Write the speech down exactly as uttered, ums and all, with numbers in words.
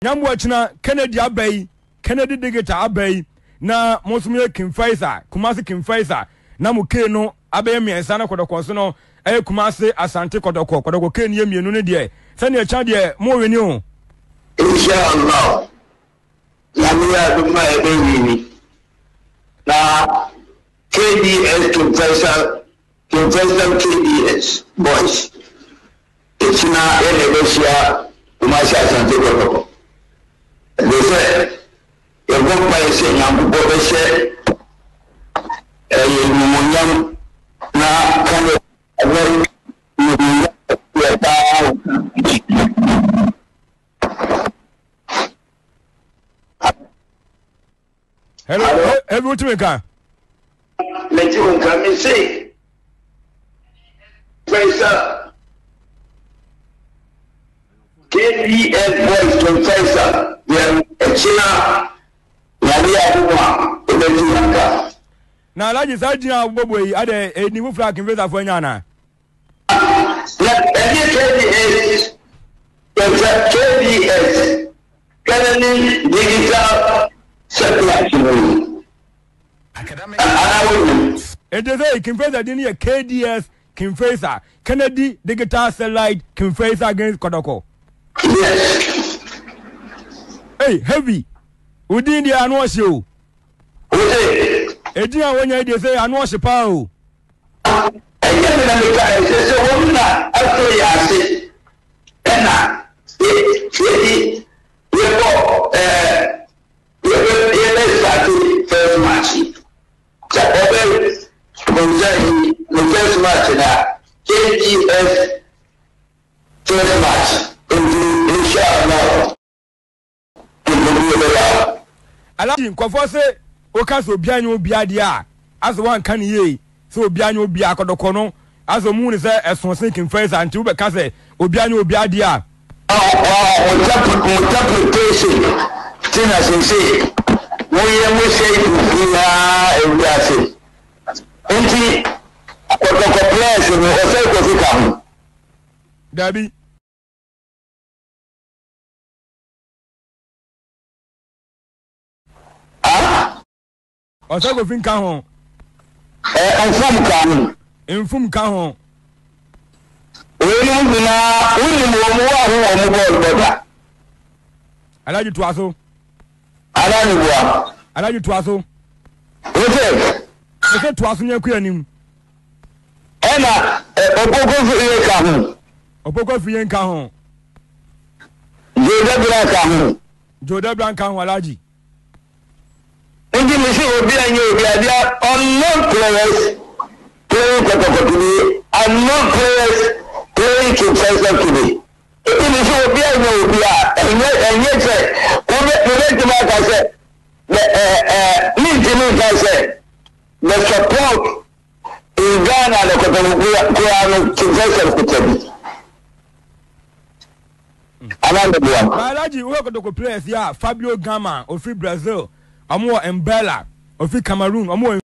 Nyambo achina Kennedy abai, Kennedy digita abai, na monsumye Kimfaisa, Kumasi Kimfaisa, na muke no abai miensa na kodoko so no eh Kumasi Asante kodoko kodoko ke ni mienu ne de. Sane e chan de mo weni o. Inshallah. Yamiya duma ebe yini. Na K D S Kimfaisa, Kimfaisa K D S boys. It's na Elebesia Kumasi Asante kodoko. They say, you're going to say, I'm going to say, you're now kind of very hello, everyone to make a let you come and say, praise up. K D S boys from Faisal. China Nadia Duma Ebetuaka. Na Alhaji Sajina Bobo yi ade e ni mufra Kimfaisa fo nya na. Na e K D S K D S Canadian Digital Supply. Academic. It is a Kimfaisa din ye K D S Kimfaisa Kennedy Digital Satellite Kimfaisa against Kodoko. Yes. Hey, heavy. Udin di anwash you. Okay. Edina wanya dey say anwash pa o. Eje me na me ka say say wo na after ya say. Ena e e e ko eh e e le start first match. So over konzai no first match na K D S first match. Inshallah. Alhaji nkofo se o ka so bia nyu bia de a aso wan kan ye so bia nyu bia kodoko no aso mu ni se eson se Kimfaisa anti wo be ka se obia nyu bia de a oh interpretation tina se se mo ye mo se na ewi ase nti kodoko place no o se ko fika ho dabi Osago fin ka ho. Eh enfum ka ho. Enfum ka ho. Oni bina, oni mo mo wa ho mo ball boda. Alhaji Tuaso. Alhaji bua. Alhaji Tuaso. Ofe. Ofe Tuaso nya ku anim. Ena opogo fiye ka ho. Opogo fiye ka ho. Joda bra ka ho. Joda bra ka ho Alhaji. Ndi mi si obi anye obi adia unknown players playing kotoko today, unknown players playing Kimfaisa today. Ndi mi si obi anye obi a enye enye se obi obi ti ma ka se eh eh ni ti mi ka se the support in Ghana the kotoko ko anu Kimfaisa kutabi. Ananda bua. Alhaji wo kotoko players ya Fabio Gama of Brazil. Amo Mbella of Cameroon, Amo